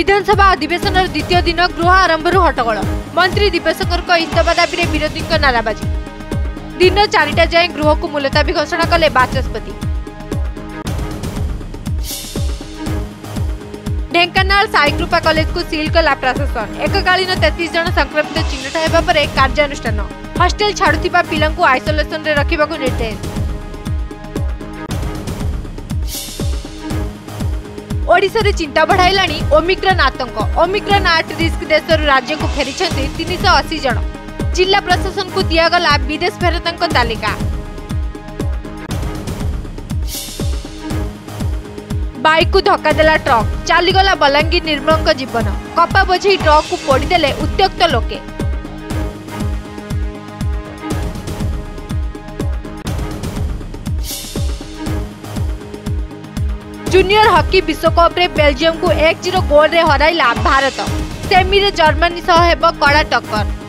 विधानसभा अधिवेशन द्वितीय दिन गृह आरंभ हट्टगोल। मंत्री दिव्यशंकर इस्तीफा दाबी में विरोधी नाराबाजी। दिन 4टा जाए गृह को मुलतवी घोषणा कले बाचस्पति। ढेंकानाल साईकृपा कॉलेज को सील कला प्रशासन। एककालीन 33 जन संक्रमित चिन्हट होगा पर कार्यानुष्ठान। हॉस्टेल छाड़ुथिबा पिलांकु आइसोलेशन रे रखिबाकु निर्देश। ओडिशा रे चिंता बढ़ाइलाणी ओमिक्रॉन आतंक। ओमिक्रॉन 8 रिस्क देशर राज्य को फेरी 380 जन। जिला प्रशासन को दियागला विदेश फेरतांक तालिका। बाइक को धक्का देला ट्रक। चलीगला बलांगीर निर्मलक जीवन। कपा बोझी ट्रक को पोड़ीदेले उत्त्यक्त लोके। जूनियर हॉकी विश्वकप रे बेल्जियम को 1-0 गोल रे हराइला भारत। सेमी रे जर्मनी सह हेब कड़ा टक्कर।